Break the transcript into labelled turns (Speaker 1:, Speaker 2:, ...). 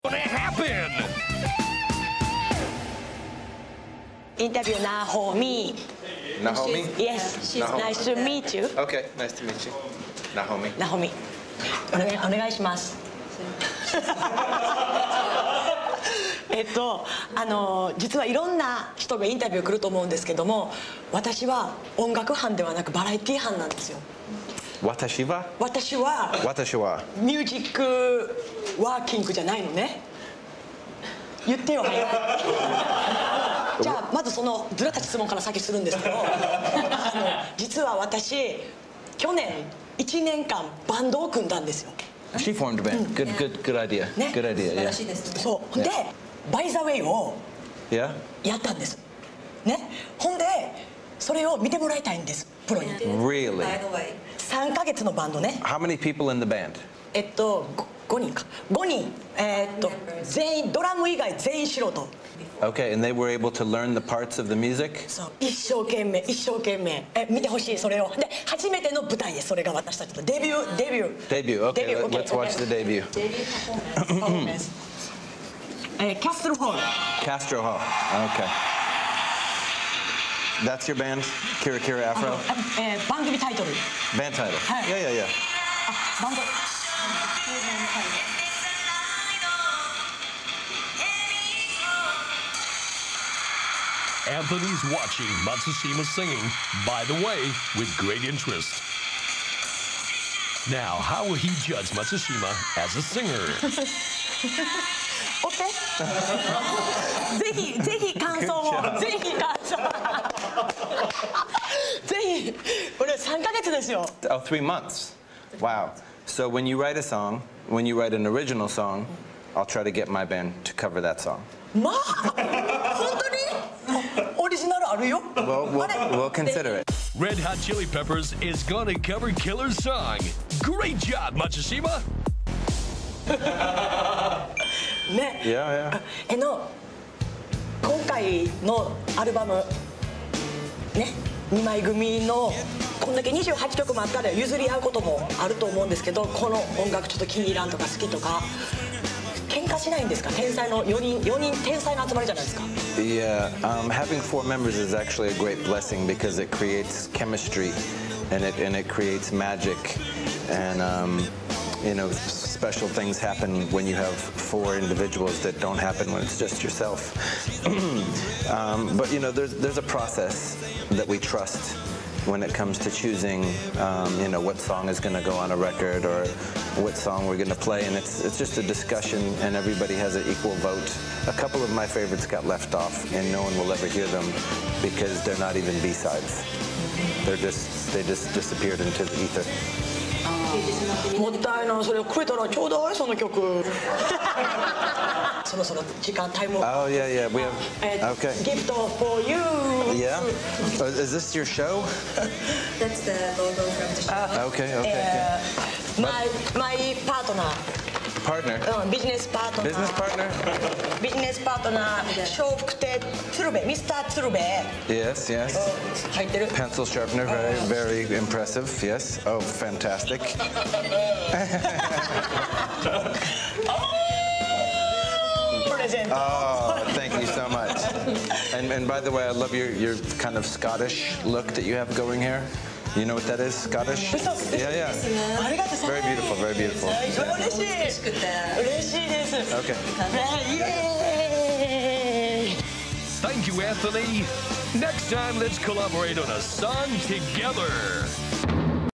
Speaker 1: gonna happen?
Speaker 2: Interview Nahomi.
Speaker 3: Nahomi?
Speaker 2: Yes,
Speaker 3: Nahomi.
Speaker 2: nice to meet you.
Speaker 3: Okay, nice to meet you. Nahomi.
Speaker 2: Nahomi. お願いします。実はいろんな人がインタビュー来ると思うんですけども、私は音楽班ではなくバラエティ班なんですよ。
Speaker 3: 私は
Speaker 2: ミュージックワーキングじゃないのね。言ってよ早く。じゃあまずそのずらた質問から先するんですけど、実は私去年1年間バンドを組んだんですよ。
Speaker 3: She formed a band. Good idea.
Speaker 2: ね、
Speaker 3: Good idea.
Speaker 4: 素晴ら
Speaker 3: Yeah.
Speaker 4: しいですね。
Speaker 2: そうで「バイ・ザ・ウェイ」を
Speaker 3: Yeah.
Speaker 2: やったんですね。ほんでそれを見てもらいたいんです、プロに。
Speaker 3: Really?
Speaker 4: By the way.
Speaker 2: 3ヶ月のバンドね。
Speaker 3: How many people in the band?
Speaker 2: 5人か。5人。全員ドラム以外全員素人。
Speaker 3: Okay, and they were able to learn the parts of the music?
Speaker 2: そう一生懸命見てほしいそれを。で初めての舞台です。それが私たちのデビュー。
Speaker 3: Debut. Okay, let's watch the debut.
Speaker 2: パフォーマンス。キャッスルホール。
Speaker 3: Castro Hall. Okay. That's your band? Kira Kira Afro?
Speaker 2: 番組タイトル。
Speaker 3: Band title?
Speaker 2: Hi.
Speaker 3: Yeah.
Speaker 2: バンド。
Speaker 1: Anthony's watching Matsushima singing, by the way, with great interest. Now, how will he judge Matsushima as a singer?
Speaker 2: OK ぜひ感想をぜひこれ3ヶ月ですよ。
Speaker 3: Oh, 3 months. Wow. So when you write a song, when you write an original song, I'll try to get my band to cover that song.
Speaker 2: まあ本当にオリジナルあるよ。
Speaker 3: We'll consider it.
Speaker 1: Red Hot Chili Peppers is gonna cover Killer's song. Great job, Matsushima!
Speaker 2: ね。
Speaker 3: Yeah.
Speaker 2: 今回のアルバムね、2枚組のこんだけ28曲もあったら譲り合うこともあると思うんですけど、この音楽ちょっと気に入らんとか好きとか喧嘩しないんですか？天才の4人天才の集まりじゃないですか。
Speaker 3: Yeah, having 4 members is actually a great blessing because it creates chemistry and it creates magic and special things happen when you have 4 individuals that don't happen when it's just yourself. But there's a process that we trust when it comes to choosing what song is going to go on a record or what song we're going to play, and it's just a discussion and everybody has an equal vote. A couple of my favorites got left off and no one will ever hear them because they're not even B-sides. They just disappeared into the ether.
Speaker 2: もったいない。それをくれたらちょうだいその曲。そろそろ時間タイム。
Speaker 3: Oh yeah, we have. Okay.
Speaker 2: Gift for you.
Speaker 3: Yeah. Is this your show?
Speaker 4: That's the logo from the show.
Speaker 3: Okay.
Speaker 2: My partner.
Speaker 3: Partner.
Speaker 2: ビジネスパートナー。
Speaker 3: Business partner.
Speaker 2: ビジネスパートナー。笑福亭鶴瓶、ミスター鶴瓶。
Speaker 3: Yes.
Speaker 2: 入ってる。
Speaker 3: Pencil sharpener, very impressive. Yes. Oh, fantastic.
Speaker 2: プレゼント。
Speaker 3: Oh, thank you so much. And by the way, I love your kind of Scottish look that you have going here. You know what that is? Scottish? Yeah.
Speaker 2: ありがとうございます。
Speaker 3: Very beautiful.
Speaker 2: 嬉しい。嬉しいです。
Speaker 3: Okay.
Speaker 2: イエーイ。
Speaker 1: Thank you, Anthony. Next time, let's collaborate on a song together.